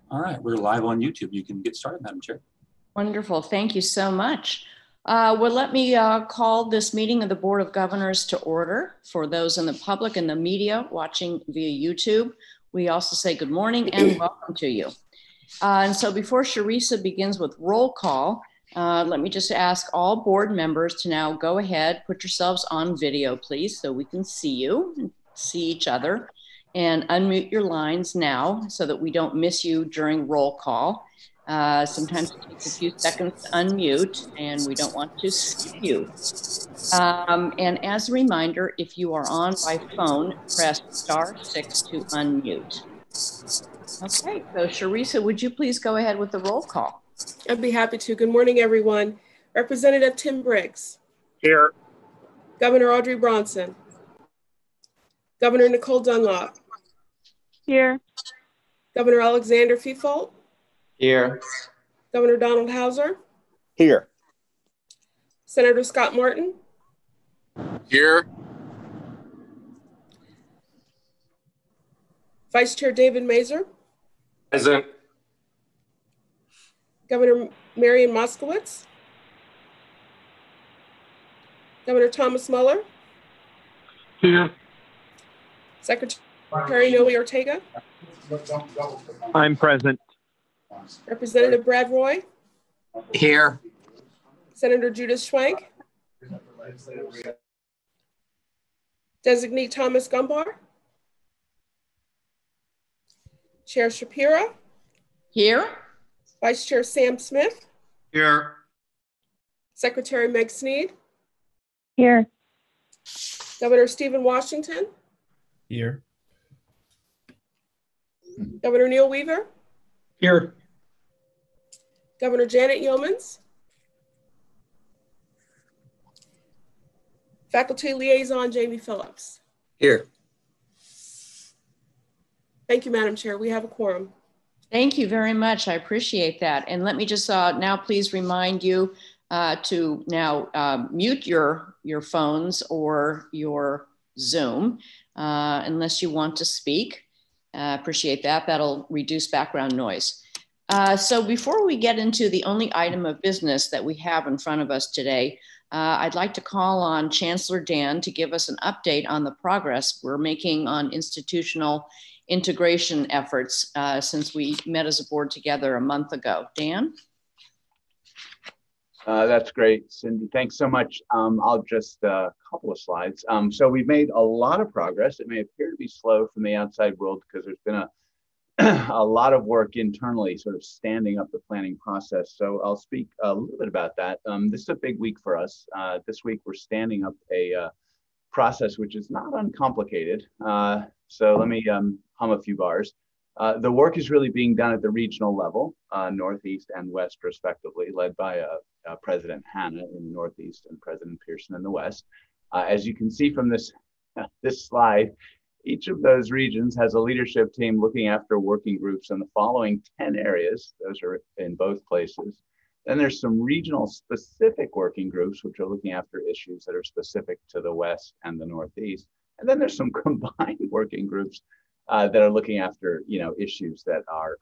All right, we're live on YouTube. You can get started, Madam Chair. Wonderful. Thank you so much. Well, let me call this meeting of the Board of Governors to order. For those in the public and the media watching via YouTube, we also say good morning and welcome to you. And so before Sharisa begins with roll call, let me just ask all board members to now go ahead, put yourselves on video, please, so we can see you and see each other, and unmute your lines now so that we don't miss you during roll call. Sometimes it takes a few seconds to unmute, and we don't want to skip you. And as a reminder, if you are on by phone, press *6 to unmute. Okay, so Sharisa, would you please go ahead with the roll call? I'd be happy to. Good morning, everyone. Representative Tim Briggs. Here. Governor Audrey Bronson. Governor Nicole Dunlop. Here. Governor Alexander Feefalt. Here. Governor Donald Hauser. Here. Senator Scott Martin. Here. Vice Chair David Mazer. Present. Governor Marian Moskowitz. Governor Thomas Muller. Here. Secretary Noe Ortega. I'm present. Representative Brad Roy. Here. Senator Judith Schwank. Designee Thomas Gumbar. Chair Shapira. Here. Vice Chair Sam Smith. Here. Secretary Meg Snead. Here. Governor Stephen Washington. Here. Governor Neil Weaver. Here. Governor Janet Yeomans. Faculty Liaison Jamie Phillips. Here. Thank you, Madam Chair. We have a quorum. Thank you very much. I appreciate that. And let me just now please remind you to now mute your phones or your Zoom unless you want to speak. Appreciate that. That'll reduce background noise. So before we get into the only item of business that we have in front of us today, I'd like to call on Chancellor Dan to give us an update on the progress we're making on institutional integration efforts since we met as a board together a month ago. Dan? That's great, Cindy. Thanks so much. I'll just a couple of slides. So we've made a lot of progress. It may appear to be slow from the outside world because there's been a lot of work internally sort of standing up the planning process. So I'll speak a little bit about that. This is a big week for us. This week we're standing up a process which is not uncomplicated. So let me hum a few bars. The work is really being done at the regional level, Northeast and West respectively, led by President Hanna in the Northeast and President Pearson in the West. As you can see from this slide, each of those regions has a leadership team looking after working groups in the following 10 areas. Those are in both places. Then there's some regional specific working groups, which are looking after issues that are specific to the West and the Northeast. And then there's some combined working groups that are looking after, issues that are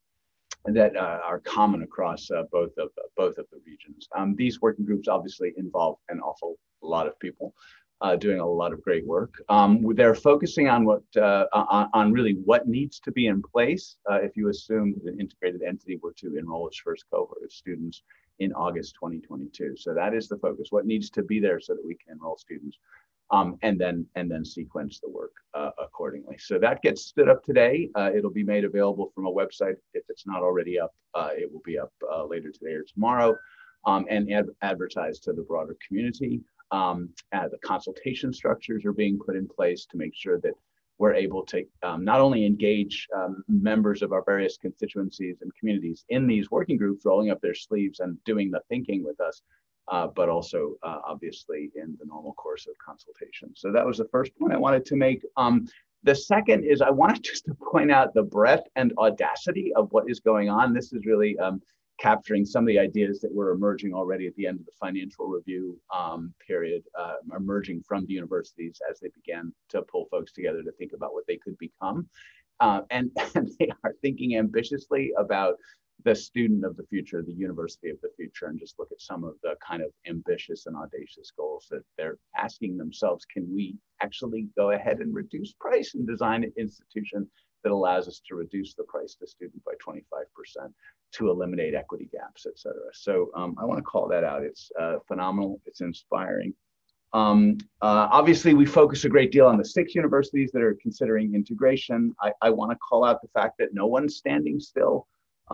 common across both of the regions. These working groups obviously involve an awful lot of people doing a lot of great work. They're focusing on on really what needs to be in place if you assume that an integrated entity were to enroll its first cohort of students in August 2022. So that is the focus. What needs to be there so that we can enroll students. And then sequence the work accordingly. So that gets stood up today. It'll be made available from a website. If it's not already up, it will be up later today or tomorrow, and advertised to the broader community. The consultation structures are being put in place to make sure that we're able to not only engage members of our various constituencies and communities in these working groups, rolling up their sleeves and doing the thinking with us, but also obviously in the normal course of consultation. So that was the first point I wanted to make. The second is I wanted just to point out the breadth and audacity of what is going on. This is really capturing some of the ideas that were emerging already at the end of the financial review period, emerging from the universities as they began to pull folks together to think about what they could become. and they are thinking ambitiously about the student of the future, the university of the future, and just look at some of the kind of ambitious and audacious goals that they're asking themselves. Can we actually go ahead and reduce price and design an institution that allows us to reduce the price to student by 25%, to eliminate equity gaps, et cetera? So I want to call that out. It's phenomenal. It's inspiring. Obviously, we focus a great deal on the 6 universities that are considering integration. I want to call out the fact that no one's standing still.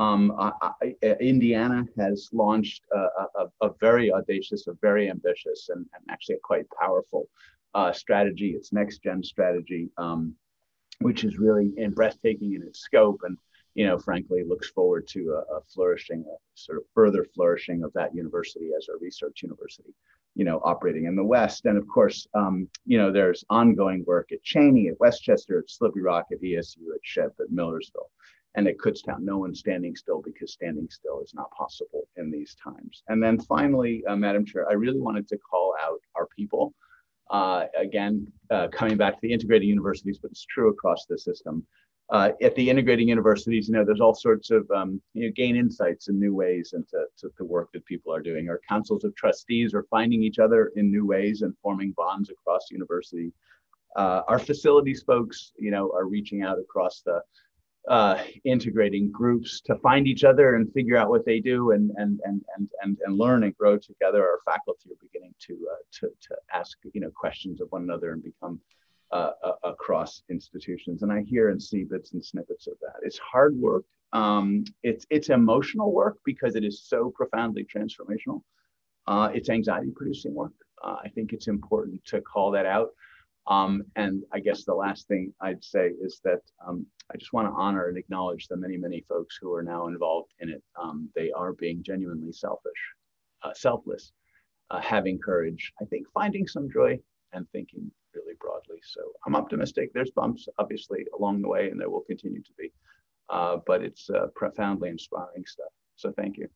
Indiana has launched a very audacious, a very ambitious, and actually a quite powerful strategy. Its next gen strategy, which is really breathtaking in its scope, and frankly, looks forward to a flourishing, a sort of further flourishing of that university as a research university, operating in the West. And of course, there's ongoing work at Cheney, at Westchester, at Slippery Rock, at ESU, at SHIP, at Millersville, and at Kutztown. No one's standing still, because standing still is not possible in these times. And then finally, Madam Chair, I really wanted to call out our people. Again, coming back to the integrated universities, but it's true across the system. At the integrating universities, there's all sorts of, gain insights in new ways into the work that people are doing. Our councils of trustees are finding each other in new ways and forming bonds across university. Our facilities folks, are reaching out across the integrating groups to find each other and figure out what they do and learn and grow together. Our faculty are beginning to ask questions of one another and become across institutions. And I hear and see bits and snippets of that. It's hard work. It's emotional work because it is so profoundly transformational. It's anxiety producing work. I think it's important to call that out. And I guess the last thing I'd say is that I just want to honor and acknowledge the many, many folks who are now involved in it. They are being genuinely selfless, having courage, I think finding some joy, and thinking really broadly. So I'm optimistic. There's bumps, obviously, along the way, and there will continue to be. But it's profoundly inspiring stuff. So thank you.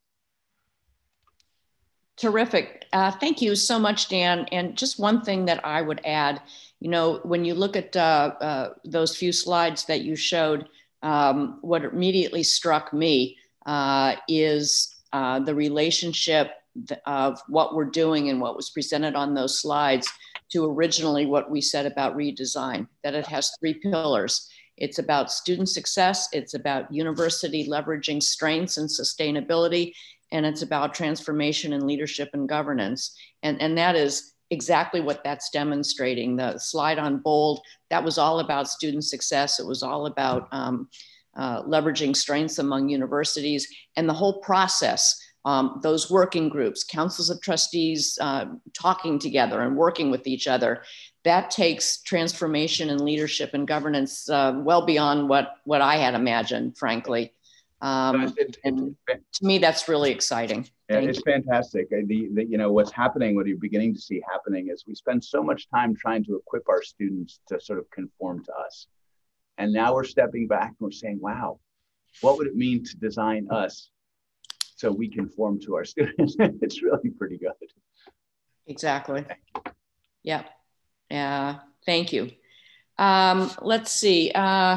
Terrific. Thank you so much, Dan. And just one thing that I would add, when you look at those few slides that you showed, what immediately struck me is the relationship of what we're doing and what was presented on those slides to originally what we said about redesign, that it has 3 pillars. It's about student success, it's about university leveraging strengths and sustainability, and it's about transformation and leadership and governance. And that is exactly what that's demonstrating. The slide on bold, that was all about student success. It was all about leveraging strengths among universities, and the whole process, those working groups, councils of trustees talking together and working with each other, that takes transformation and leadership and governance well beyond what I had imagined, frankly. And to me, that's really exciting. Yeah, it's fantastic. What's happening, what you're beginning to see happening, is we spend so much time trying to equip our students to sort of conform to us. And now we're stepping back and we're saying, wow, what would it mean to design us so we conform to our students? It's really pretty good. Exactly. Yeah. Thank you. Let's see.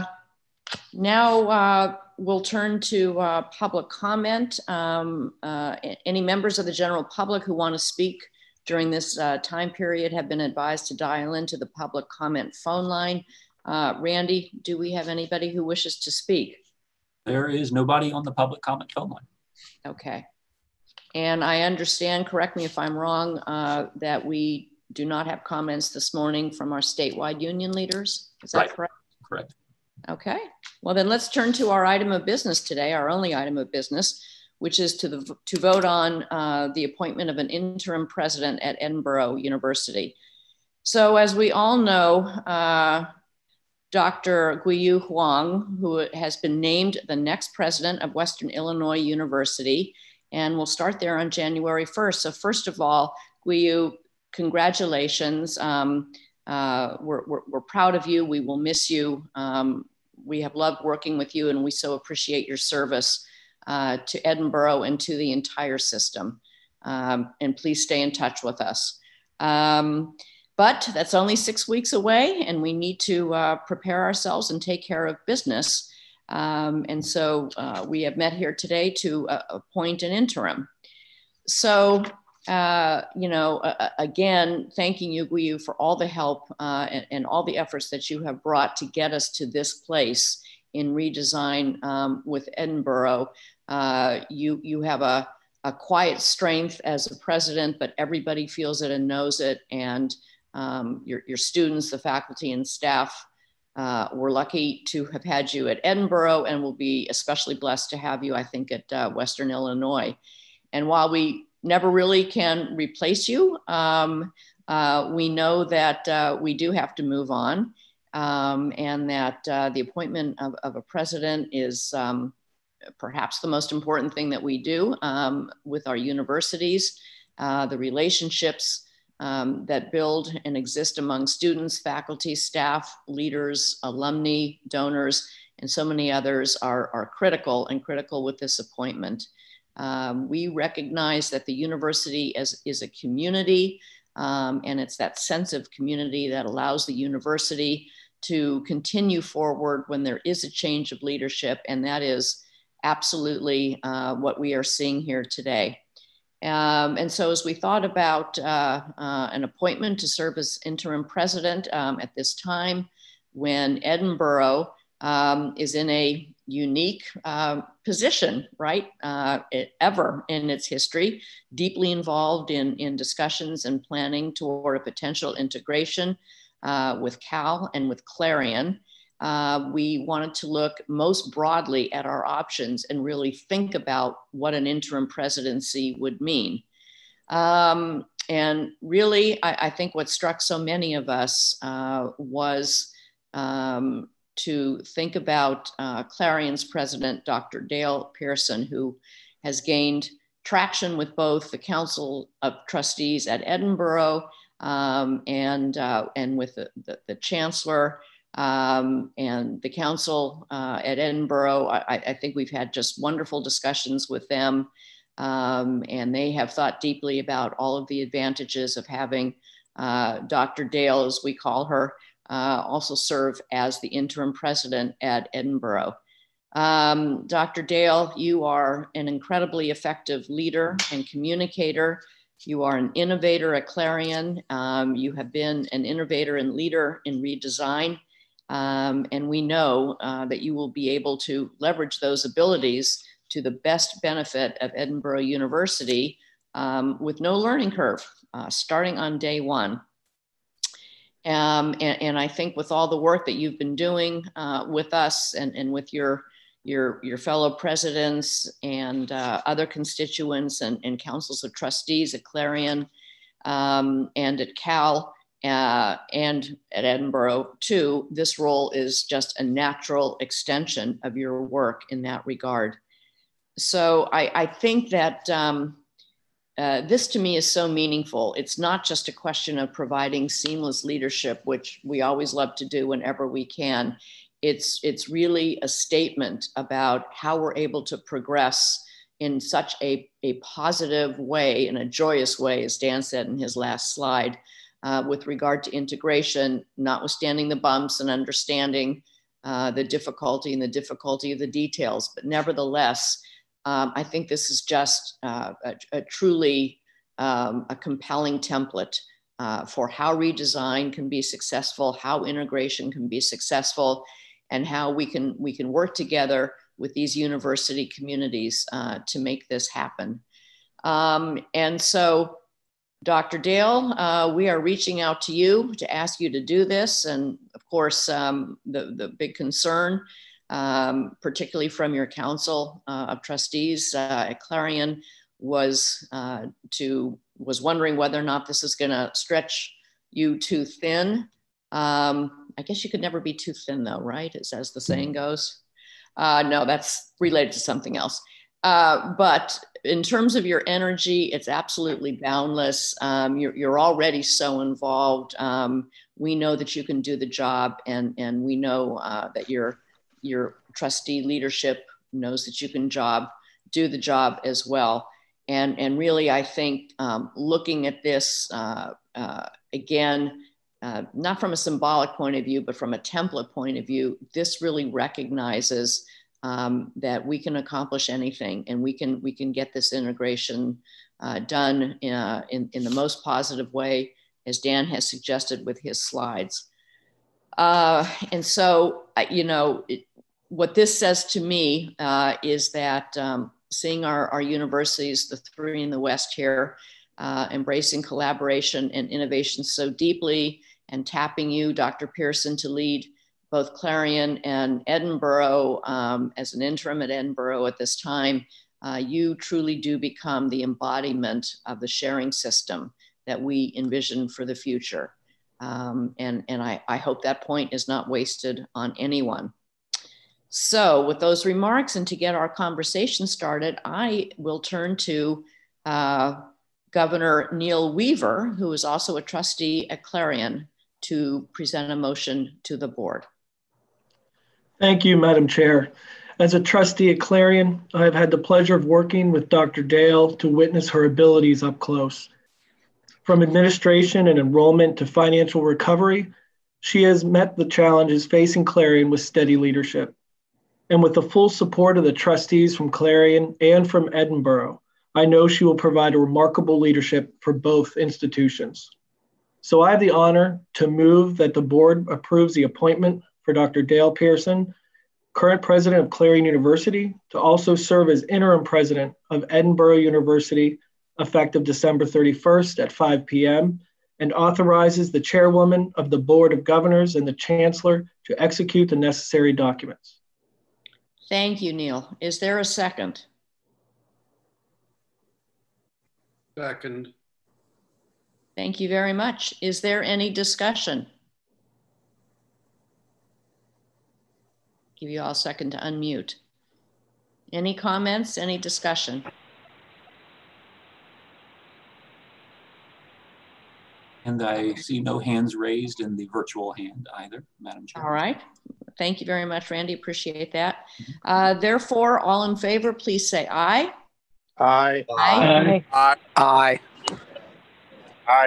Now we'll turn to public comment. Any members of the general public who want to speak during this time period have been advised to dial into the public comment phone line. Randy, do we have anybody who wishes to speak? There is nobody on the public comment phone line. Okay. And I understand, correct me if I'm wrong, that we do not have comments this morning from our statewide union leaders. Is that correct? Correct. Okay. Well, then let's turn to our item of business today, our only item of business, which is to vote on the appointment of an interim president at Edinburgh University. So as we all know, Dr. Guiyu Huang, who has been named the next president of Western Illinois University, and we'll start there on January 1st. So first of all, Guiyu, congratulations. We're proud of you. We will miss you. We have loved working with you, and we so appreciate your service to Edinburgh and to the entire system. And please stay in touch with us. But that's only 6 weeks away, and we need to prepare ourselves and take care of business. And so we have met here today to appoint an interim. So, again, thanking you, Guiyu, for all the help and all the efforts that you have brought to get us to this place in redesign with Edinburgh. You have a quiet strength as a president, but everybody feels it and knows it. And your students, the faculty and staff, we're lucky to have had you at Edinburgh, and we'll be especially blessed to have you, I think, at Western Illinois. And while we never really can replace you, we know that we do have to move on, and that the appointment of a president is perhaps the most important thing that we do with our universities, the relationships that build and exist among students, faculty, staff, leaders, alumni, donors, and so many others are critical with this appointment. We recognize that the university is a community, and it's that sense of community that allows the university to continue forward when there is a change of leadership, and that is absolutely what we are seeing here today. And so as we thought about an appointment to serve as interim president at this time, when Edinburgh is in a unique position, right, ever in its history, deeply involved in discussions and planning toward a potential integration with Cal and with Clarion, we wanted to look most broadly at our options and really think about what an interim presidency would mean. And really, I think what struck so many of us was to think about Clarion's president, Dr. Dale Pearson, who has gained traction with both the Council of Trustees at Edinburgh and with the Chancellor and the Council at Edinburgh. I think we've had just wonderful discussions with them, and they have thought deeply about all of the advantages of having Dr. Dale, as we call her, also serve as the interim president at Edinburgh. Dr. Dale, you are an incredibly effective leader and communicator. You are an innovator at Clarion. You have been an innovator and leader in redesign. And we know that you will be able to leverage those abilities to the best benefit of Edinburgh University with no learning curve, starting on day one. And I think with all the work that you've been doing with us and with your fellow presidents and other constituents and councils of trustees at Clarion and at Cal and at Edinburgh too, this role is just a natural extension of your work in that regard. So I think that this to me is so meaningful. It's not just a question of providing seamless leadership, which we always love to do whenever we can. It's really a statement about how we're able to progress in such a positive way, in a joyous way, as Dan said in his last slide, with regard to integration, notwithstanding the bumps and understanding the difficulty of the details. But nevertheless, I think this is just a truly a compelling template for how redesign can be successful, how integration can be successful, and how we can work together with these university communities to make this happen. And so, Dr. Dale, we are reaching out to you to ask you to do this. And of course, the big concern, particularly from your Council of Trustees at Clarion, was wondering whether or not this is going to stretch you too thin. I guess you could never be too thin though, right? As the saying goes. No, that's related to something else. But in terms of your energy, it's absolutely boundless. You're already so involved. We know that you can do the job, and we know that your trustee leadership knows that you can do the job as well. And really, I think looking at this again, not from a symbolic point of view, but from a template point of view, this really recognizes that we can accomplish anything, and we can get this integration done in the most positive way, as Dan has suggested with his slides. And so, what this says to me is that seeing our universities, the three in the West here, embracing collaboration and innovation so deeply, and tapping you, Dr. Pearson, to lead both Clarion and Edinburgh as an interim at Edinburgh at this time, you truly do become the embodiment of the sharing system that we envision for the future. And I hope that point is not wasted on anyone. So with those remarks, and to get our conversation started, I will turn to Governor Neil Weaver, who is also a trustee at Clarion, to present a motion to the board. Thank you, Madam Chair. As a trustee at Clarion, I have had the pleasure of working with Dr. Dale to witness her abilities up close. From administration and enrollment to financial recovery, she has met the challenges facing Clarion with steady leadership. And with the full support of the trustees from Clarion and from Edinburgh, I know she will provide a remarkable leadership for both institutions. So I have the honor to move that the board approves the appointment for Dr. Dale Pearson, current president of Clarion University, to also serve as interim president of Edinburgh University, effective December 31st at 5 p.m., and authorizes the chairwoman of the Board of Governors and the chancellor to execute the necessary documents. Thank you, Neil. Is there a second? Second. Thank you very much. Is there any discussion? Give you all a second to unmute. Any comments, any discussion? And I see no hands raised in the virtual hand either, Madam Chair. All right. Thank you very much, Randy. Appreciate that. Therefore, all in favor, please say aye. Aye. Aye. Aye. Aye. Aye.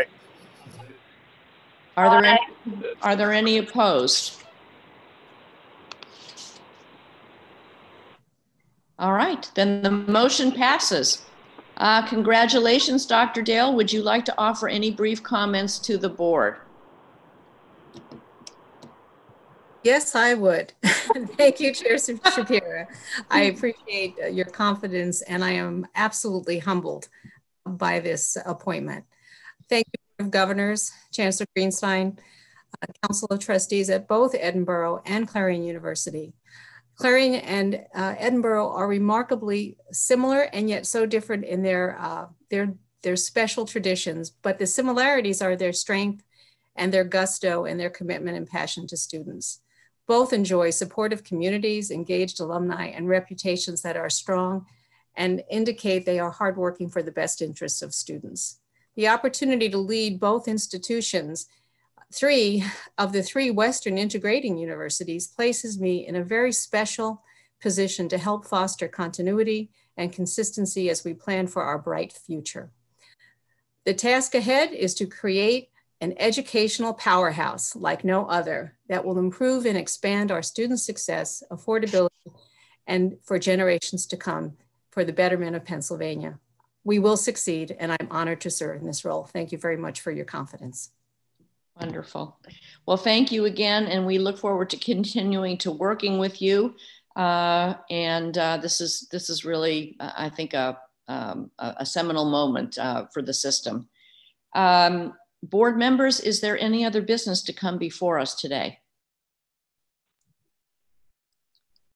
Are there any opposed? All right, then the motion passes. Congratulations, Dr. Dale. Would you like to offer any brief comments to the board? Yes, I would. Thank you, Chair Shapira. I appreciate your confidence, and I am absolutely humbled by this appointment. Thank you, Board of Governors, Chancellor Greenstein, Council of Trustees at both Edinburgh and Clarion University. Clarion and Edinburgh are remarkably similar and yet so different in their special traditions, but the similarities are their strength and their gusto and their commitment and passion to students. Both enjoy supportive communities, engaged alumni, and reputations that are strong and indicate they are hardworking for the best interests of students. The opportunity to lead both institutions, three of the three Western integrating universities, places me in a very special position to help foster continuity and consistency as we plan for our bright future. The task ahead is to create an educational powerhouse like no other that will improve and expand our student success, affordability, and for generations to come for the betterment of Pennsylvania. We will succeed, and I'm honored to serve in this role. Thank you very much for your confidence. Wonderful. Well, thank you again, and we look forward to continuing to working with you. This is really, I think, a seminal moment for the system. Board members, is there any other business to come before us today?